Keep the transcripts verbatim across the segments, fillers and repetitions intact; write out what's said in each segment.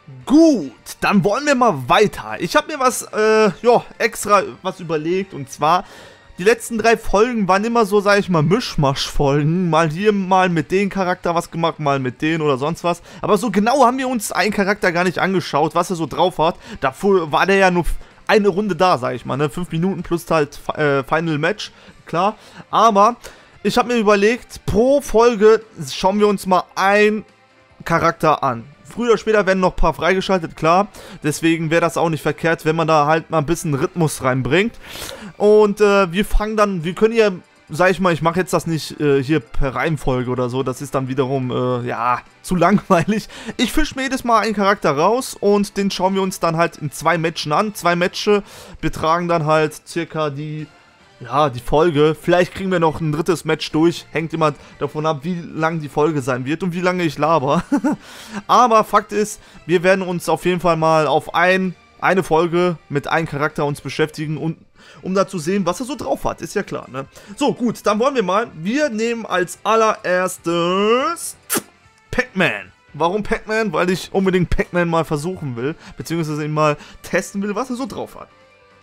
Gut, dann wollen wir mal weiter. Ich habe mir was, äh, ja, extra was überlegt. Und zwar, die letzten drei Folgen waren immer so, sage ich mal, Mischmasch-Folgen. Mal hier, mal mit dem Charakter was gemacht, mal mit denen oder sonst was. Aber so genau haben wir uns einen Charakter gar nicht angeschaut, was er so drauf hat. Davor war der ja nur eine Runde da, sage ich mal, ne? Fünf Minuten plus halt äh, Final Match, klar. Aber ich habe mir überlegt, pro Folge schauen wir uns mal einen Charakter an. Früher oder später werden noch ein paar freigeschaltet, klar. Deswegen wäre das auch nicht verkehrt, wenn man da halt mal ein bisschen Rhythmus reinbringt. Und äh, wir fangen dann, wir können hier, sag ich mal, ich mache jetzt das nicht äh, hier per Reihenfolge oder so. Das ist dann wiederum, äh, ja, zu langweilig. Ich fische mir jedes Mal einen Charakter raus und den schauen wir uns dann halt in zwei Matchen an. Zwei Matches betragen dann halt circa die... Ja, die Folge. Vielleicht kriegen wir noch ein drittes Match durch. Hängt immer davon ab, wie lang die Folge sein wird und wie lange ich laber. Aber Fakt ist, wir werden uns auf jeden Fall mal auf ein, eine Folge mit einem Charakter uns beschäftigen, und, um da zu sehen, was er so drauf hat. Ist ja klar, ne? So, gut, dann wollen wir mal. Wir nehmen als allererstes Pac-Man. Warum Pac-Man? Weil ich unbedingt Pac-Man mal versuchen will, beziehungsweise ihn mal testen will, was er so drauf hat.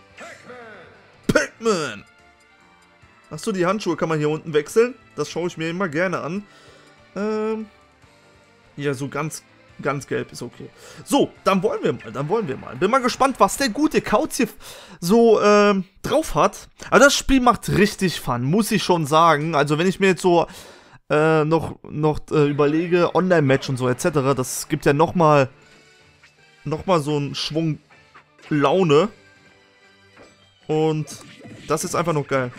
Pac-Man! Achso, die Handschuhe kann man hier unten wechseln. Das schaue ich mir immer gerne an. Ähm. Ja, so ganz, ganz gelb ist okay. So, dann wollen wir mal, dann wollen wir mal. Bin mal gespannt, was der gute Kauz hier so ähm, drauf hat. Aber das Spiel macht richtig Fun, muss ich schon sagen. Also wenn ich mir jetzt so äh, noch, noch äh, überlege, Online-Match und so et cetera, das gibt ja nochmal noch mal so einen Schwung Laune. Und das ist einfach noch geil.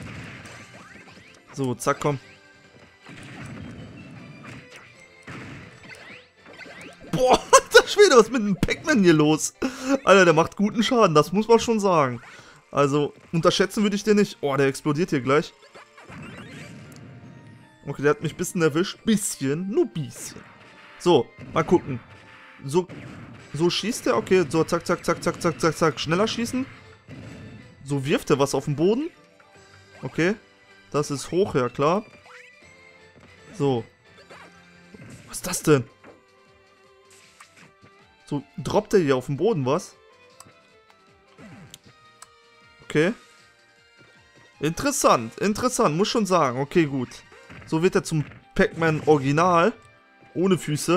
So, zack, komm. Boah, alter Schwede, was ist mit dem Pac-Man hier los? Alter, der macht guten Schaden, das muss man schon sagen. Also, unterschätzen würde ich den nicht. Oh, der explodiert hier gleich. Okay, der hat mich ein bisschen erwischt. Bisschen, nur bisschen. So, mal gucken. So, so schießt er? Okay, so, zack, zack, zack, zack, zack, zack, zack. Schneller schießen. So wirft er was auf den Boden. Okay. Das ist hoch, ja klar. So. Was ist das denn? So, droppt er hier auf den Boden was? Okay. Interessant, interessant, muss schon sagen. Okay, gut. So wird er zum Pac-Man Original. Ohne Füße.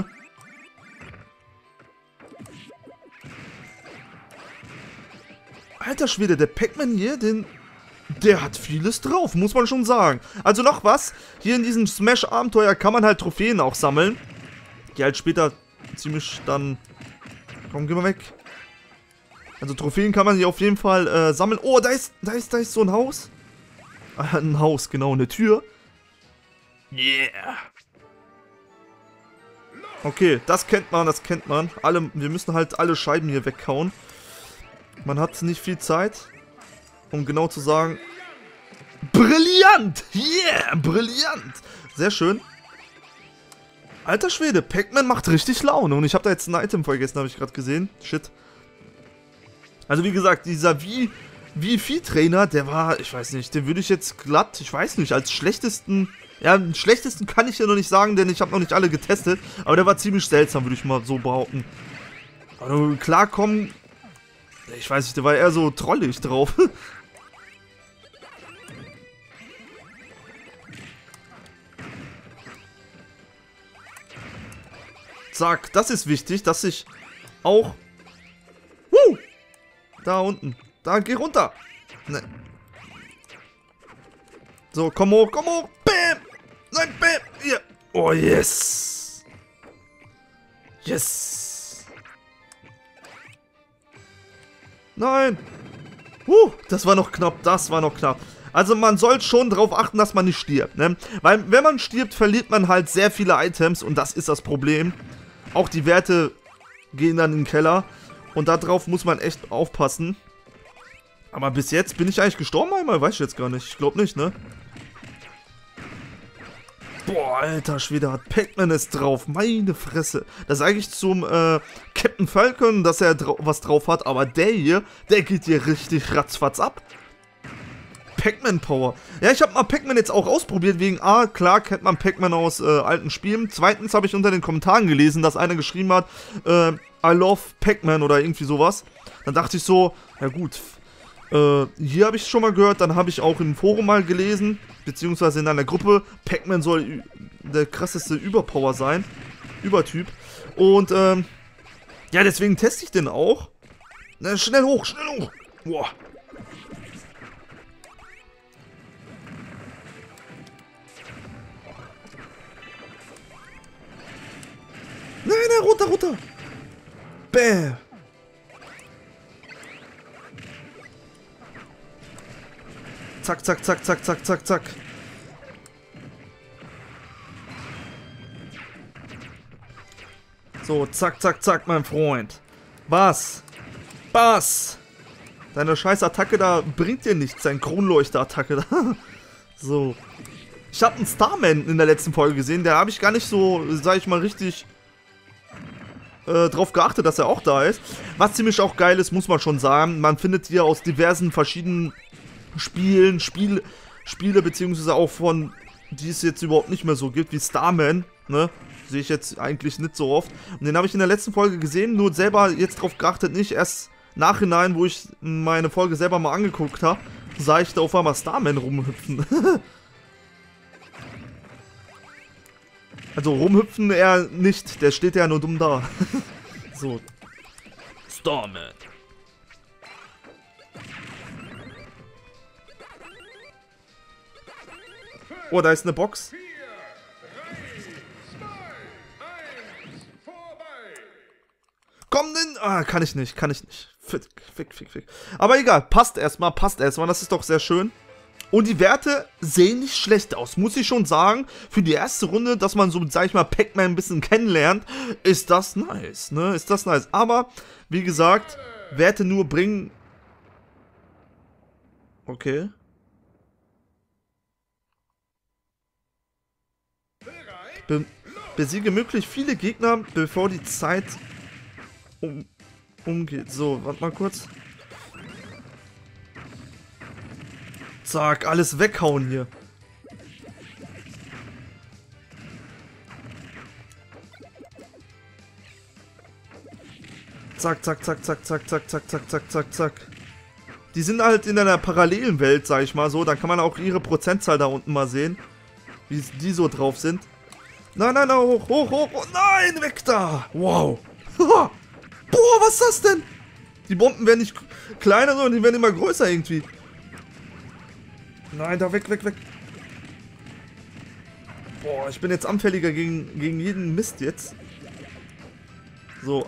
Alter Schwede, der Pac-Man hier, den... Der hat vieles drauf, muss man schon sagen. Also noch was, hier in diesem Smash-Abenteuer kann man halt Trophäen auch sammeln. Die halt später ziemlich dann... Komm, geh mal weg. Also Trophäen kann man hier auf jeden Fall äh, sammeln. Oh, da ist, da ist, da ist so ein Haus. Ah, ein Haus, genau, eine Tür. Yeah. Okay, das kennt man, das kennt man. Alle, wir müssen halt alle Scheiben hier weghauen. Man hat nicht viel Zeit. Um genau zu sagen, brillant! Yeah, brillant! Sehr schön. Alter Schwede, Pac-Man macht richtig Laune. Und ich habe da jetzt ein Item vergessen, habe ich gerade gesehen. Shit. Also wie gesagt, dieser Wii-Trainer, der war, ich weiß nicht, den würde ich jetzt glatt, ich weiß nicht, als schlechtesten... Ja, den schlechtesten kann ich ja noch nicht sagen, denn ich habe noch nicht alle getestet. Aber der war ziemlich seltsam, würde ich mal so behaupten. Aber klarkommen... Ich weiß nicht, der war eher so trollig drauf. Zack, das ist wichtig, dass ich auch... Woo! Da unten. Da, geh runter. Ne. So, komm hoch, komm hoch. Bam! Nein, bam! Hier. Oh, yes. Yes. Nein. Huh, das war noch knapp, das war noch knapp. Also man soll schon darauf achten, dass man nicht stirbt, ne? Weil wenn man stirbt, verliert man halt sehr viele Items und das ist das Problem. Auch die Werte gehen dann in den Keller und darauf muss man echt aufpassen. Aber bis jetzt bin ich eigentlich gestorben einmal, weiß ich jetzt gar nicht. Ich glaube nicht, ne? Boah, alter Schwede, hat Pac-Man es drauf. Meine Fresse. Das ist eigentlich zum äh, Captain Falcon, dass er dra was drauf hat. Aber der hier, der geht hier richtig ratzfatz ab. Pac-Man Power. Ja, ich habe mal Pac-Man jetzt auch ausprobiert, wegen A, klar kennt man Pac-Man aus äh, alten Spielen. Zweitens habe ich unter den Kommentaren gelesen, dass einer geschrieben hat, äh, I love Pac-Man oder irgendwie sowas. Dann dachte ich so, ja gut, äh, hier habe ich es schon mal gehört, dann habe ich auch im Forum mal gelesen, beziehungsweise in einer Gruppe, Pac-Man soll der krasseste Überpower sein, Übertyp. Und, ähm, ja, deswegen teste ich den auch. Na, schnell hoch, schnell hoch. Boah. Nein, nein, runter, runter. Bäh. Zack, zack, zack, zack, zack, zack, zack. So, zack, zack, zack, mein Freund. Was? Was? Deine scheiß Attacke da bringt dir nichts, deine Kronleuchter-Attacke da. So. Ich habe einen Starman in der letzten Folge gesehen, der habe ich gar nicht so, sag ich mal, richtig äh, drauf geachtet, dass er auch da ist. Was ziemlich auch geil ist, muss man schon sagen. Man findet hier aus diversen verschiedenen Spielen, Spiel, Spiele, beziehungsweise auch von, die es jetzt überhaupt nicht mehr so gibt, wie Starman, ne? Sehe ich jetzt eigentlich nicht so oft. Und den habe ich in der letzten Folge gesehen, nur selber jetzt drauf geachtet nicht. Erst nachhinein, wo ich meine Folge selber mal angeguckt habe, sah ich da auf einmal Starman rumhüpfen. Also rumhüpfen eher nicht, der steht ja nur dumm da. So. Starman. Oh, da ist eine Box. Komm denn! Ah, kann ich nicht, kann ich nicht. Fick, fick, fick, fick. Aber egal, passt erstmal, passt erstmal, das ist doch sehr schön. Und die Werte sehen nicht schlecht aus, muss ich schon sagen. Für die erste Runde, dass man so, sag ich mal, Pac-Man ein bisschen kennenlernt, ist das nice, ne? Ist das nice. Aber, wie gesagt, Werte nur bringen... Okay. Be besiege möglichst viele Gegner, bevor die Zeit um umgeht. So, warte mal kurz. Zack, alles weghauen hier. Zack, zack, zack, zack, zack, zack, zack, zack, zack, zack, zack. Die sind halt in einer parallelen Welt, sag ich mal so. Da kann man auch ihre Prozentzahl da unten mal sehen. Wie die so drauf sind. Nein, nein, nein, hoch, hoch, hoch. Oh, nein, weg da. Wow. Boah, was ist das denn? Die Bomben werden nicht kleiner, sondern die werden immer größer irgendwie. Nein, da weg, weg, weg. Boah, ich bin jetzt anfälliger gegen, gegen jeden Mist jetzt. So.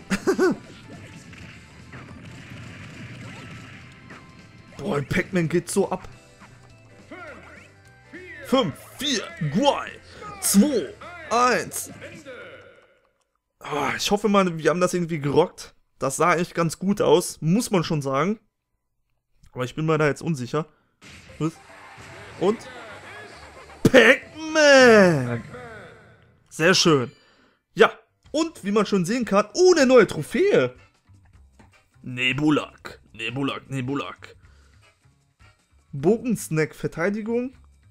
Boah, Pac-Man geht so ab. fünf, vier, drei, zwei, eins. Oh, ich hoffe mal, wir haben das irgendwie gerockt. Das sah echt ganz gut aus, muss man schon sagen. Aber ich bin mir da jetzt unsicher. Und? Pac-Man! Sehr schön. Ja, und wie man schon sehen kann, oh, eine neue Trophäe. Nebulak, Nebulak, Nebulak. Bogensnack Verteidigung.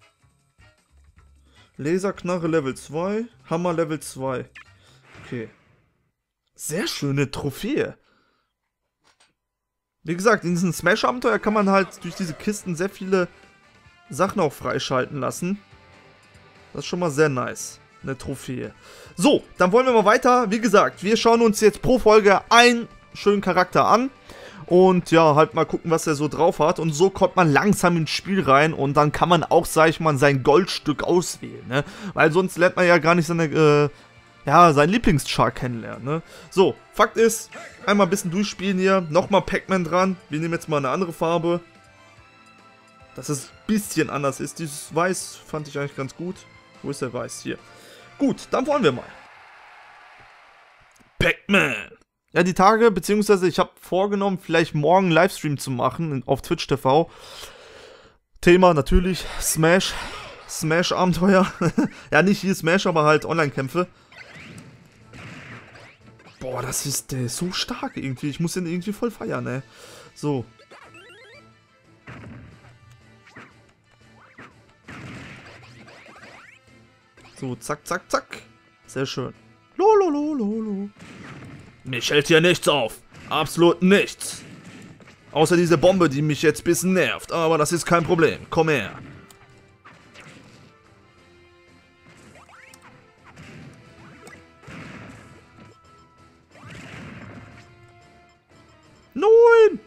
Laserknarre Level zwei. Hammer Level zwei. Okay. Sehr schöne Trophäe. Wie gesagt, in diesem Smash-Abenteuer kann man halt durch diese Kisten sehr viele Sachen auch freischalten lassen. Das ist schon mal sehr nice. Eine Trophäe. So, dann wollen wir mal weiter. Wie gesagt, wir schauen uns jetzt pro Folge einen schönen Charakter an. Und ja, halt mal gucken, was er so drauf hat. Und so kommt man langsam ins Spiel rein. Und dann kann man auch, sag ich mal, sein Goldstück auswählen, ne? Weil sonst lernt man ja gar nicht seine, äh, ja, seinen Lieblingschar kennenlernen, ne? So, Fakt ist, einmal ein bisschen durchspielen hier. Nochmal Pac-Man dran. Wir nehmen jetzt mal eine andere Farbe. Dass es ein bisschen anders ist. Dieses Weiß fand ich eigentlich ganz gut. Wo ist der Weiß? Hier. Gut, dann wollen wir mal. Pac-Man. Ja, die Tage, beziehungsweise ich habe vorgenommen, vielleicht morgen einen Livestream zu machen auf Twitch T V. Thema natürlich Smash. Smash-Abenteuer. Ja, nicht hier Smash, aber halt Online-Kämpfe. Boah, das ist, der ist so stark irgendwie. Ich muss den irgendwie voll feiern, ey. So. So, zack, zack, zack. Sehr schön. Lololololo. Mich hält hier nichts auf. Absolut nichts. Außer diese Bombe, die mich jetzt ein bisschen nervt. Aber das ist kein Problem. Komm her. Nein!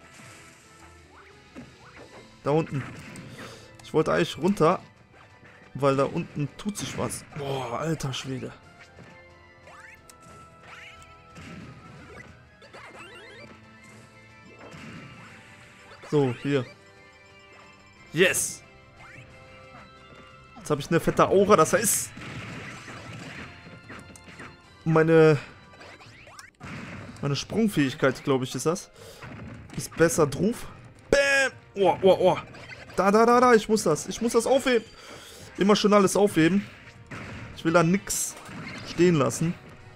Da unten. Ich wollte eigentlich runter, weil da unten tut sich was. Boah, alter Schwede. So, hier. Yes! Jetzt habe ich eine fette Aura, das heißt... Meine... Meine Sprungfähigkeit, glaube ich, ist das. Ist besser drauf. Bäm! Oh, oh, oh. Da, da, da, da, ich muss das. Ich muss das aufheben. Immer schön alles aufheben. Ich will da nix stehen lassen.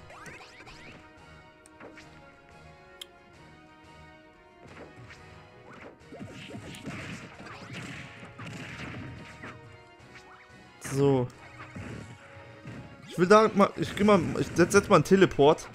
So. Ich will da mal, ich geh mal, ich setze jetzt mal einen Teleport.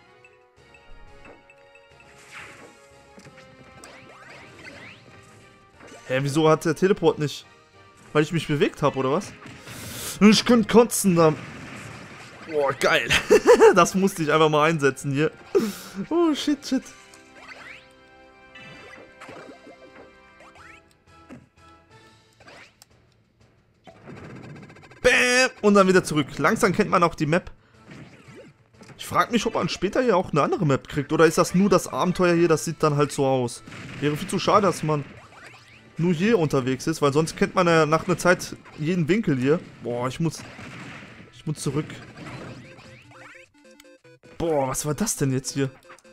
Hä, wieso hat der Teleport nicht? Weil ich mich bewegt habe, oder was? Ich könnte kotzen da. Boah, geil. Das musste ich einfach mal einsetzen hier. Oh, shit, shit. Bäm! Und dann wieder zurück. Langsam kennt man auch die Map. Ich frage mich, ob man später hier auch eine andere Map kriegt. Oder ist das nur das Abenteuer hier? Das sieht dann halt so aus. Wäre viel zu schade, dass man nur hier unterwegs ist, weil sonst kennt man ja nach einer Zeit jeden Winkel hier. Boah, ich muss... Ich muss zurück. Boah, was war das denn jetzt hier?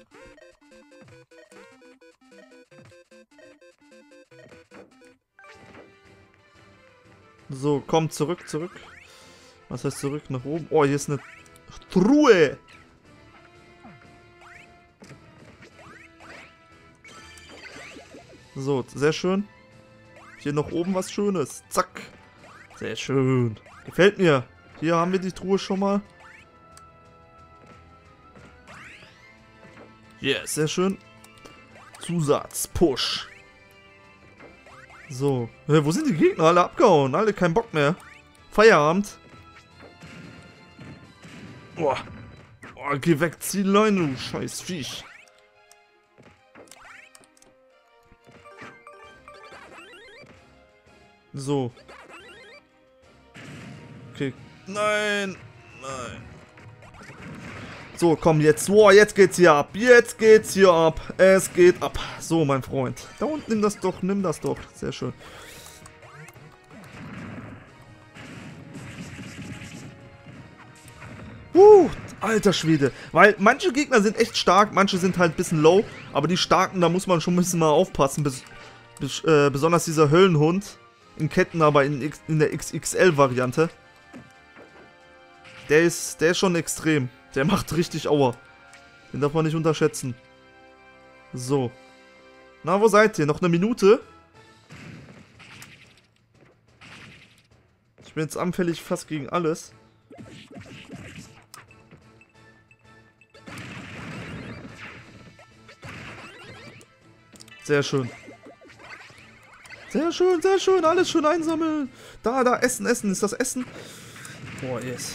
So, komm, zurück, zurück. Was heißt zurück? Nach oben? Oh, hier ist eine Truhe. So, sehr schön. Hier noch oben was Schönes. Zack. Sehr schön. Gefällt mir. Hier haben wir die Truhe schon mal. Yes, sehr schön. Zusatz. Push. So. Äh, wo sind die Gegner? Alle abgehauen. Alle keinen Bock mehr. Feierabend. Boah. Oh, geh weg. Zieh Leine, du scheiß Viech. So. Okay. Nein. Nein. So, komm jetzt. Boah, jetzt geht's hier ab. Jetzt geht's hier ab. Es geht ab. So, mein Freund. Da unten, nimm das doch. Nimm das doch. Sehr schön. Uh, alter Schwede. Weil manche Gegner sind echt stark. Manche sind halt ein bisschen low. Aber die starken, da muss man schon ein bisschen mal aufpassen. Bes bes äh, besonders dieser Höllenhund. In Ketten, aber in, X in der X X L-Variante. Der ist, der ist schon extrem. Der macht richtig Aua. Den darf man nicht unterschätzen. So. Na, wo seid ihr? Noch eine Minute? Ich bin jetzt anfällig fast gegen alles. Sehr schön. Sehr schön, sehr schön. Alles schön einsammeln. Da, da, Essen, Essen. Ist das Essen? Boah, yes.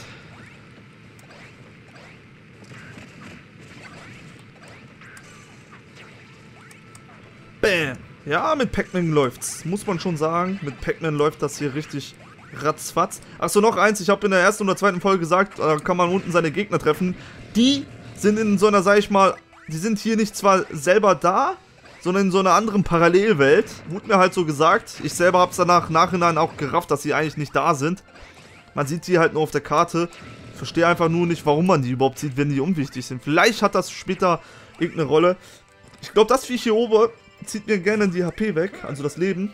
Bam. Ja, mit Pac-Man läuft's. Muss man schon sagen. Mit Pac-Man läuft das hier richtig ratzfatz. Achso, noch eins. Ich habe in der ersten oder zweiten Folge gesagt, da kann man unten seine Gegner treffen. Die sind in so einer, sag ich mal, die sind hier nicht zwar selber da, sondern in so einer anderen Parallelwelt. Wurde mir halt so gesagt. Ich selber habe es danach nachhinein auch gerafft, dass sie eigentlich nicht da sind. Man sieht die halt nur auf der Karte. Ich verstehe einfach nur nicht, warum man die überhaupt sieht, wenn die unwichtig sind. Vielleicht hat das später irgendeine Rolle. Ich glaube, das Viech hier oben zieht mir gerne die H P weg, also das Leben.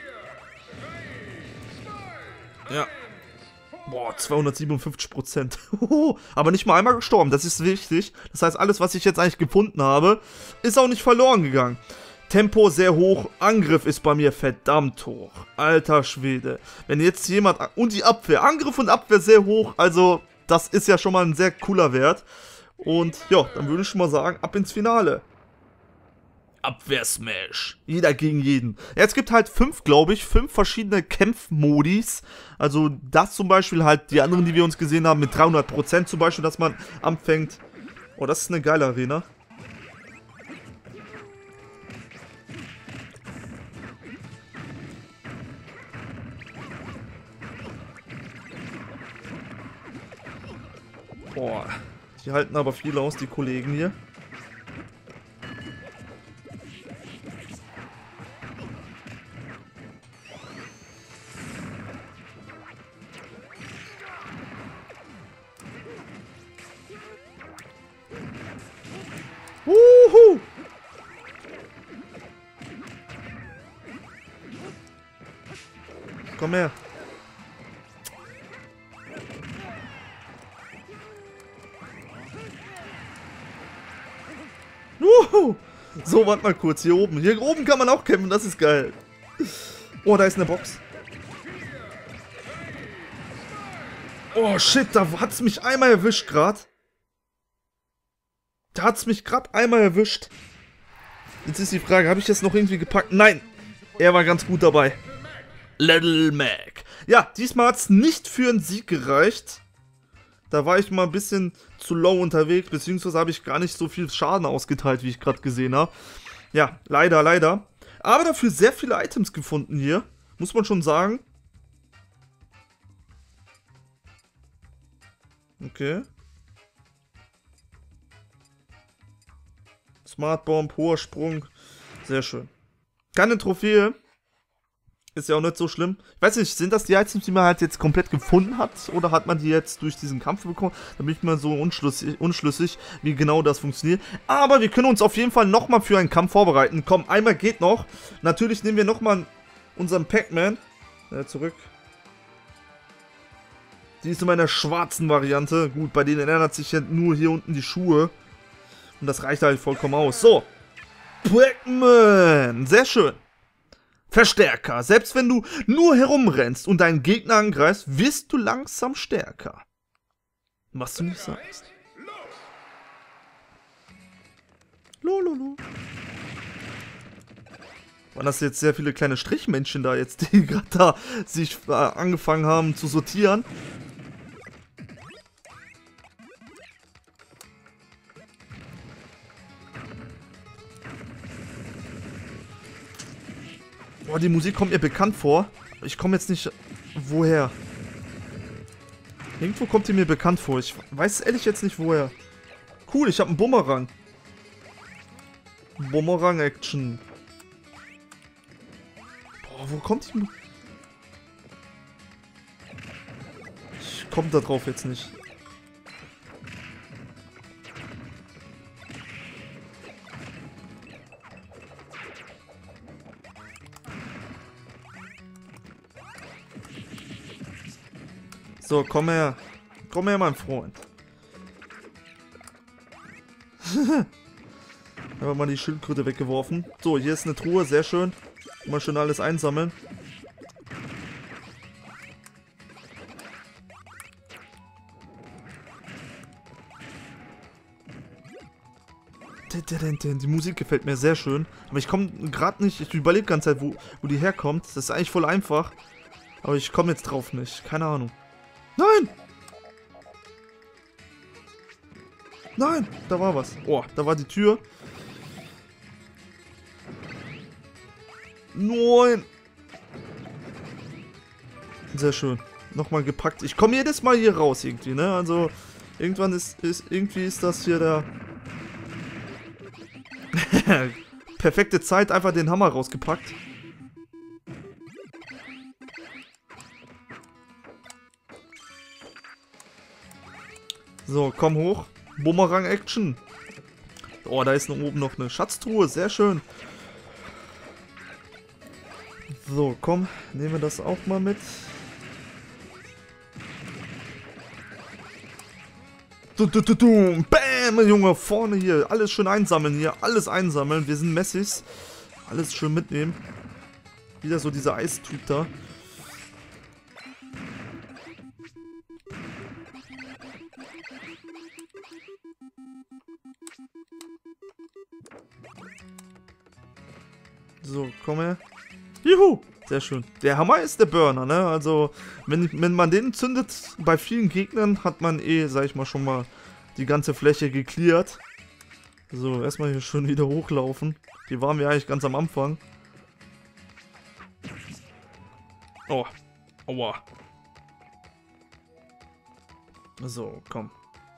Ja. Boah, zweihundertsiebenundfünfzig Prozent. Aber nicht mal einmal gestorben, das ist wichtig. Das heißt, alles, was ich jetzt eigentlich gefunden habe, ist auch nicht verloren gegangen. Tempo sehr hoch, Angriff ist bei mir verdammt hoch. Alter Schwede. Wenn jetzt jemand... Und die Abwehr. Angriff und Abwehr sehr hoch. Also, das ist ja schon mal ein sehr cooler Wert. Und ja, dann würde ich schon mal sagen, ab ins Finale. Abwehr-Smash. Jeder gegen jeden. Ja, es gibt halt fünf, glaube ich, fünf verschiedene Kampfmodis. Also das zum Beispiel halt, die anderen, die wir uns gesehen haben, mit dreihundert Prozent zum Beispiel, dass man anfängt. Oh, das ist eine geile Arena. Boah, die halten aber viel aus, die Kollegen hier. Wuhu! Komm her. Wuhu! So, warte mal kurz. Hier oben. Hier oben kann man auch kämpfen. Das ist geil. Oh, da ist eine Box. Oh, shit. Da hat's mich einmal erwischt gerade. Da hat's mich gerade einmal erwischt. Jetzt ist die Frage, habe ich das noch irgendwie gepackt? Nein. Er war ganz gut dabei. Little Mac. Ja, diesmal hat's nicht für einen Sieg gereicht. Da war ich mal ein bisschen zu low unterwegs, beziehungsweise habe ich gar nicht so viel Schaden ausgeteilt, wie ich gerade gesehen habe. Ja, leider, leider. Aber dafür sehr viele Items gefunden hier. Muss man schon sagen. Okay. Smart Bomb, hoher Sprung. Sehr schön. Keine Trophäe. Ist ja auch nicht so schlimm. Ich weiß nicht, sind das die Items, die man halt jetzt komplett gefunden hat? Oder hat man die jetzt durch diesen Kampf bekommen? Da bin ich mal so unschlüssig, unschlüssig, wie genau das funktioniert. Aber wir können uns auf jeden Fall nochmal für einen Kampf vorbereiten. Komm, einmal geht noch. Natürlich nehmen wir nochmal unseren Pac-Man. Ja, zurück. Die ist in meiner schwarzen Variante. Gut, bei denen ändert sich ja nur hier unten die Schuhe. Und das reicht halt vollkommen aus. So. Pac-Man. Sehr schön. Verstärker. Selbst wenn du nur herumrennst und deinen Gegner angreifst, wirst du langsam stärker. Was du nicht sagst. Lololo. Waren das jetzt sehr viele kleine Strichmännchen da jetzt, die gerade da sich äh, angefangen haben zu sortieren? Boah, die Musik kommt mir bekannt vor. Ich komme jetzt nicht... Woher? Irgendwo kommt die mir bekannt vor. Ich weiß ehrlich jetzt nicht woher. Cool, ich habe einen Bumerang. Bumerang-Action. Boah, wo kommt die... Ich komme da drauf jetzt nicht. So, komm her. Komm her, mein Freund. Haben wir mal die Schildkröte weggeworfen. So, hier ist eine Truhe, sehr schön. Mal schön alles einsammeln. Die Musik gefällt mir sehr schön. Aber ich komme gerade nicht, ich überlege die ganze Zeit, wo, wo die herkommt. Das ist eigentlich voll einfach. Aber ich komme jetzt drauf nicht. Keine Ahnung. Nein! Nein! Da war was. Oh, da war die Tür. Nein! Sehr schön. Nochmal gepackt. Ich komme jedes Mal hier raus irgendwie, ne? Also, irgendwann ist, ist irgendwie ist das hier der... Perfekte Zeit, einfach den Hammer rausgepackt. So, komm hoch. Bumerang-Action. Oh, da ist oben noch eine Schatztruhe. Sehr schön. So, komm. Nehmen wir das auch mal mit. Du, du, du, du. Bam, Junge. Vorne hier. Alles schön einsammeln hier. Alles einsammeln. Wir sind Messis. Alles schön mitnehmen. Wieder so dieser Eistyp da. So, komm her. Juhu! Sehr schön. Der Hammer ist der Burner, ne? Also, wenn, wenn man den zündet, bei vielen Gegnern hat man eh, sag ich mal, schon mal die ganze Fläche gecleart. So, erstmal hier schön wieder hochlaufen. Hier waren wir eigentlich ganz am Anfang. Oh. Aua. So, komm.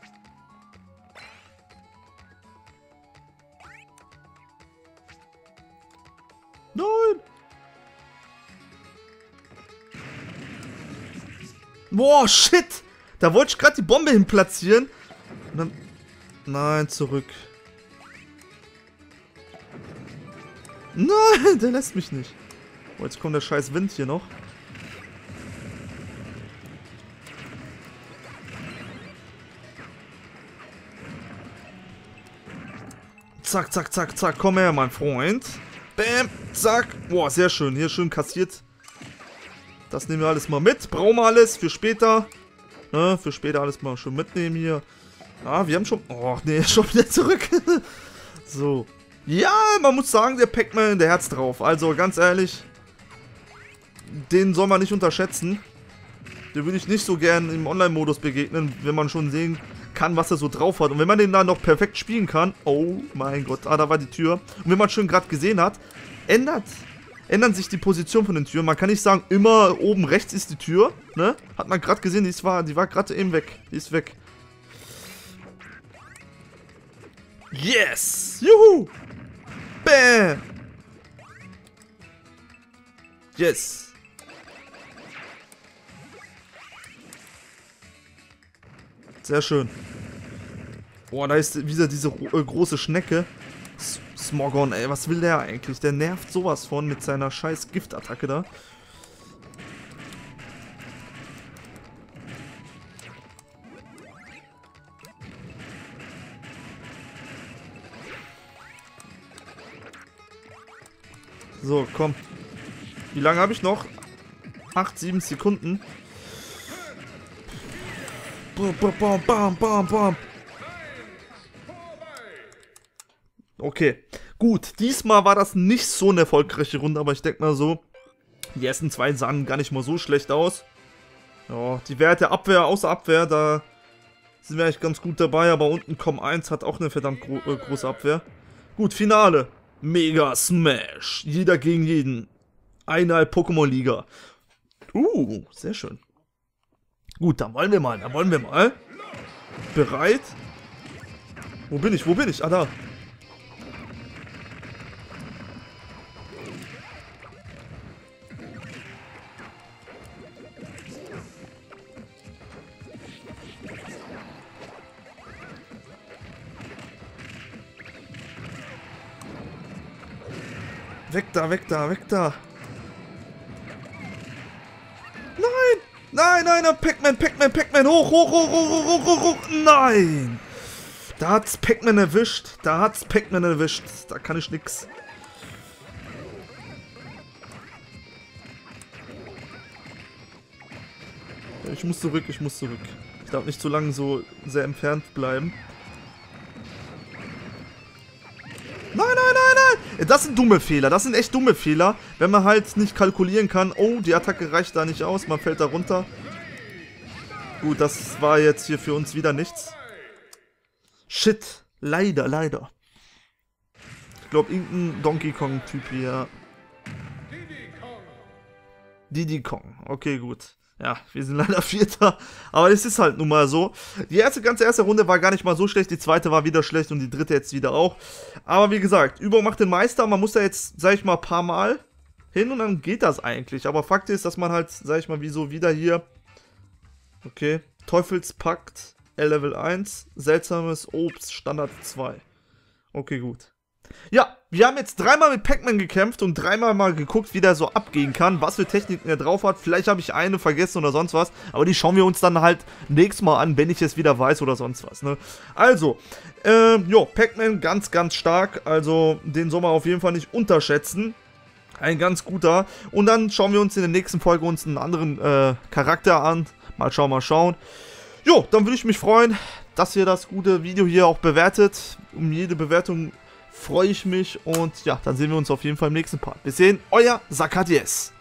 Nein! Boah, shit! Da wollte ich gerade die Bombe hin platzieren. Und dann... Nein, zurück. Nein, der lässt mich nicht. Oh, jetzt kommt der scheiß Wind hier noch. Zack, zack, zack, zack. Komm her, mein Freund. Bam, zack. Boah, sehr schön. Hier schön kassiert. Das nehmen wir alles mal mit. Brauchen wir alles für später. Ne, für später alles mal schön mitnehmen hier. Ah, wir haben schon... Oh, nee, schon wieder zurück. So. Ja, man muss sagen, der Pac-Man, der Herz drauf. Also, ganz ehrlich. Den soll man nicht unterschätzen. Den würde ich nicht so gern im Online-Modus begegnen, wenn man schon sehen kann, was er so drauf hat. Und wenn man den dann noch perfekt spielen kann... Oh mein Gott, ah, da war die Tür. Und wenn man schon gerade gesehen hat, ändert... ändern sich die Position von den Türen. Man kann nicht sagen, immer oben rechts ist die Tür, ne? Hat man gerade gesehen, die war, die war gerade eben weg. Die ist weg. Yes! Juhu! Bam! Yes! Sehr schön. Boah, da ist wieder diese äh, große Schnecke. Smogon, ey, was will der eigentlich? Der nervt sowas von mit seiner scheiß Giftattacke da. So, komm. Wie lange habe ich noch? acht, sieben Sekunden. Bam, bam, bam, bam, bam. Okay, gut. Diesmal war das nicht so eine erfolgreiche Runde, aber ich denke mal so, die ersten zwei sahen gar nicht mal so schlecht aus. Ja, die Werte Abwehr, außer Abwehr, da sind wir eigentlich ganz gut dabei, aber unten Com eins hat auch eine verdammt gro äh, große Abwehr. Gut, Finale. Mega Smash. Jeder gegen jeden. Einheit Pokémon-Liga. Uh, sehr schön. Gut, dann wollen wir mal, dann wollen wir mal. Bereit? Wo bin ich, wo bin ich? Ah, da. Weg da, weg da, weg da. Nein! Nein, nein, nein, Pac-Man, Pac-Man, Pac-Man, hoch, hoch, hoch, hoch, hoch, hoch, hoch, hoch, nein! Da hat's Pac-Man erwischt, da hat's Pac-Man erwischt, da kann ich nix. Ich muss zurück, ich muss zurück. Ich darf nicht zu lange so sehr entfernt bleiben. Nein, nein, nein, nein! Das sind dumme Fehler, das sind echt dumme Fehler. Wenn man halt nicht kalkulieren kann, oh, die Attacke reicht da nicht aus, man fällt da runter. Gut, das war jetzt hier für uns wieder nichts. Shit, leider, leider. Ich glaube, irgendein Donkey Kong-Typ hier. Diddy Kong, okay, gut. Ja, wir sind leider Vierter, aber es ist halt nun mal so. Die erste, ganze erste Runde war gar nicht mal so schlecht, die zweite war wieder schlecht und die dritte jetzt wieder auch. Aber wie gesagt, Übung macht den Meister, man muss da jetzt, sag ich mal, ein paar Mal hin und dann geht das eigentlich. Aber Fakt ist, dass man halt, sag ich mal, wie so wieder hier, okay, Teufelspakt, L-Level eins, seltsames Obst, Standard zwei. Okay, gut. Ja, wir haben jetzt dreimal mit Pac-Man gekämpft und dreimal mal geguckt, wie der so abgehen kann, was für Techniken er drauf hat. Vielleicht habe ich eine vergessen oder sonst was, aber die schauen wir uns dann halt nächstes Mal an, wenn ich es wieder weiß oder sonst was, ne? Also, ähm, jo, Pac-Man ganz, ganz stark, also den soll man auf jeden Fall nicht unterschätzen. Ein ganz guter. Und dann schauen wir uns in der nächsten Folge uns einen anderen äh, Charakter an. Mal schauen, mal schauen. Jo, dann würde ich mich freuen, dass ihr das gute Video hier auch bewertet. Um jede Bewertung freue ich mich. Und ja, dann sehen wir uns auf jeden Fall im nächsten Part. Bis dahin, euer Sakadies.